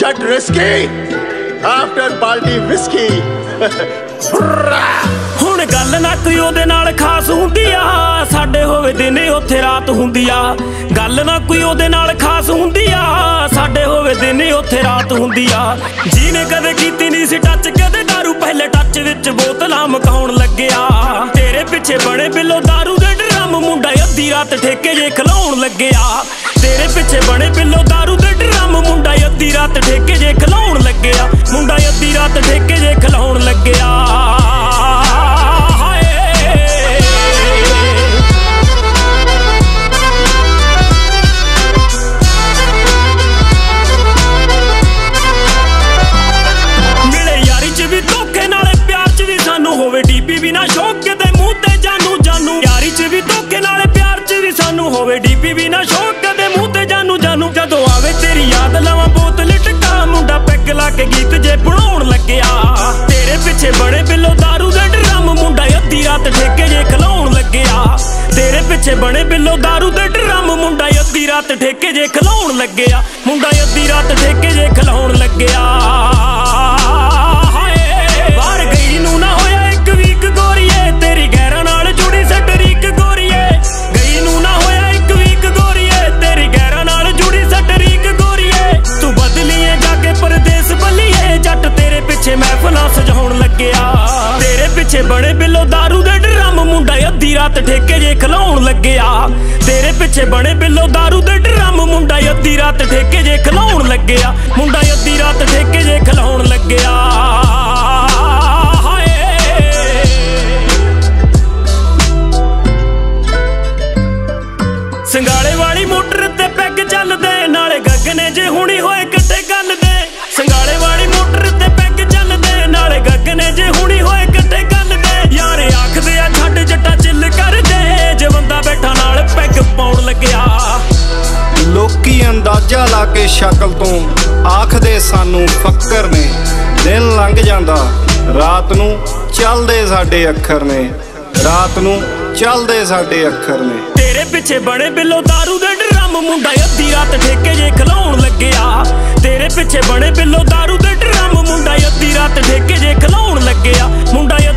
get risky after party whiskey. ਹੁਣ ਗੱਲ ਨਾ ਕੋਈ ਉਹਦੇ ਨਾਲ ਖਾਸ ਹੁੰਦੀ ਆ, ਸਾਡੇ ਹੋਵੇ ਦਿਨੇ ਉੱਥੇ ਰਾਤ ਹੁੰਦੀ ਆ। ਗੱਲ ਨਾ ਕੋਈ ਉਹਦੇ ਨਾਲ ਖਾਸ ਹੁੰਦੀ ਆ, ਸਾਡੇ ਹੋਵੇ ਦਿਨੇ ਉੱਥੇ ਰਾਤ ਹੁੰਦੀ ਆ। ਜਿਹਨੇ ਕਦੇ ਕੀਤੀ ਨਹੀਂ ਸੀ ਟੱਚ ਕਦੇ ਦਾਰੂ, ਪਹਿਲੇ ਟੱਚ ਵਿੱਚ ਬੋਤਲਾਂ ਮਕਾਉਣ ਲੱਗਿਆ। ਤੇਰੇ ਪਿੱਛੇ ਬਣੇ ਬਿੱਲੋ ਦਾਰੂ ਦੇ ਡਰਮ, ਮੁੰਡਾ ਅੱਧੀ ਰਾਤ ਠੇਕੇ ਜੇ ਖਲਾਉਣ ਲੱਗਿਆ। ਤੇਰੇ ਪਿੱਛੇ ਬਣੇ ਬਿੱਲੋ ਦਾਰੂ ਦੇ ਡਰਮ, ਮੁੰਡਾ ਅੱਧੀ ਰਾਤ ਠੇਕੇ ਜੇ ਖਲਾਉਣ ਲੱਗਿਆ। ਮੁੰਡਾ ਅੱਧੀ ਰਾਤ ਠੇਕੇ ਜੇ ਖਲਾਉਣ ਲੱਗਿਆ। ਹੋਵੇ ਡੀਪੀ ਵੀ ਨਾ ਸ਼ੌਕ ਕਦੇ ਮੂੰਹ ਤੇ ਜਾਨੂ ਜਾਨੂ, ਯਾਰੀ ਚ ਵੀ ਧੋਖੇ ਨਾਲੇ ਪਿਆਰ ਚ ਵੀ ਸਾਨੂੰ ਹੋਵੇ ਡੀਪੀ ਵੀ ਨਾ ਸ਼ੌਕ ਕਦੇ ਮੂੰਹ ਤੇ ਜਾਨੂ ਜਾਨੂ। ਜਦੋਂ ਆਵੇ ਤੇਰੀ ਯਾਦ ਲਵਾਂ ਬੋਤਲ ਟਿਕਾ, ਮੁੰਡਾ ਪੈਗ ਲਾ ਕੇ ਗੀਤ ਜੇ ਬਣਾਉਣ ਲੱਗਿਆ। ਤੇਰੇ ਪਿੱਛੇ ਬੜੇ ਬਿੱਲੋ ਦਾਰੂ ਦੇ ਡਰਮ, ਮੁੰਡਾ ਅੱਧੀ ਰਾਤ ਠੇਕੇ ਜੇ ਖਲਾਉਣ ਲੱਗਿਆ। ਤੇਰੇ ਪਿੱਛੇ ਬਣੇ ਬਿੱਲੋ ਦਾਰੂ ਦੇ ਡਰਮ, ਮੁੰਡਾ ਅੱਧੀ ਰਾਤ ਠੇਕੇ ਜੇ ਖਲਾਉਣ ਲੱਗਿਆ। ਮੁੰਡਾ ਅੱਧੀ ਰਾਤ ਠੇਕੇ ਜੇ ਖਲਾਉਣ ਲੱਗਿਆ। ਬਾਹਰ ਗਈ ਨੂੰ ਨਾ ਹੋਇਆ ਇੱਕ ਵੀਕ ਗੋਰੀਏ, ਤੇਰੀ ਗੈਰਾਂ ਨਾਲ ਜੁੜੀ ਸਟਰੀਕ ਗੋਰੀਏ। ਗਈ ਨੂੰ ਨਾ ਹੋਇਆ ਇੱਕ ਵੀਕ ਗੋਰੀਏ, ਤੇਰੀ ਗੈਰਾਂ ਨਾਲ ਜੁੜੀ ਸਟਰੀਕ ਗੋਰੀਏ। ਤੂੰ ਬਦਲੀਏ ਜਾ ਕੇ ਪਰਦੇਸ ਬੱਲੀਏ, ਜੱਟ ਤੇਰੇ ਪਿੱਛੇ ਮਹਿਫਲਾਂ ਸਜਾਉਣ ਲੱਗਿਆ। ਤੇਰੇ ਪਿੱਛੇ ਬੜੇ ਬਿੱਲੋ ਦਾਰੂ ਦੇ ਡਰਮ, ਮੁੰਡਾ ਅੱਧੀ ਰਾਤ ਠੇਕੇ ਜੇ ਖਲਾਉਣ ਲੱਗਿਆ। ਤੇਰੇ ਪਿੱਛੇ ਬਣੇ ਬਿੱਲੋ ਦਾਰੂ ਦੇ ਡਰਮ, ਮੁੰਡਾ ਅੱਧੀ ਰਾਤ ਠੇਕੇ ਜੇ ਖਲਾਉਣ ਲੱਗਿਆ। ਮੁੰਡਾ ਅੱਧੀ ਰਾਤ ਠੇਕੇ ਜੇ ਖਲਾਉਣ ਲੱਗਿਆ। ਸੰਗਾਲੇ ਵਾਲੀ ਮੋਟਰ ਤੇ ਪੈਗ ਚੱਲਦੇ, ਨਾਲੇ ਗੱਗਨੇ ਜੇ ਹੁਣੀ ਹੋਏ ਕੱਟੇ ਗੱਲ ਦੇ। ਸੰਗਾਲੇ ਵਾਲੀ ਮੋਟਰ ਤੇ ਪੈਗ ਚੱਲਦੇ, ਨਾਲੇ ਗੱਗਨੇ ਜੇ ਹੁਣੀ ਹੋਏ ਕੱਟੇ ਗੱਲ ਦੇ। ਯਾਰ ਆਖਦੇ ਆ ਛੱਡ ਜੱਟਾ ਚਿੱਲ ਕਰਦੇ, ਜੇ ਬੰਦਾ ਬੈਠਾ ਨਾਲ ਪੈਗ ਪਾਉਣ ਲੱਗਿਆ। ਲੋਕੀ ਅੰਦਾਜ਼ਾ ਲਾ ਕੇ ਸ਼ਕਲ ਤੋਂ ਆਖਦੇ ਸਾਨੂੰ ਫੱਕਰ ਨੇ। ਦਿਨ ਲੰਘ ਜਾਂਦਾ ਰਾਤ ਨੂੰ ਚੱਲਦੇ ਸਾਡੇ ਅੱਖਰ ਨੇ, ਰਾਤ ਨੂੰ ਚੱਲਦੇ ਸਾਡੇ ਅੱਖਰ ਨੇ। ਤੇਰੇ ਪਿੱਛੇ ਬਣੇ ਬਿੱਲੋ ਦਾਰੂ ਦੇ ਡਰਮ, ਮੁੰਡਾ ਅੱਧੀ ਰਾਤ ਠੇਕੇ ਜੇ ਖਲਾਉਣ ਲੱਗਿਆ। ਤੇਰੇ ਪਿੱਛੇ ਬਣੇ ਬਿੱਲੋ ਦਾਰੂ ਦੇ ਡਰਮ, ਮੁੰਡਾ ਅੱਧੀ ਰਾਤ ਠੇਕੇ ਜੇ ਖਲਾਉਣ ਲੱਗਿਆ। ਮੁੰਡਾ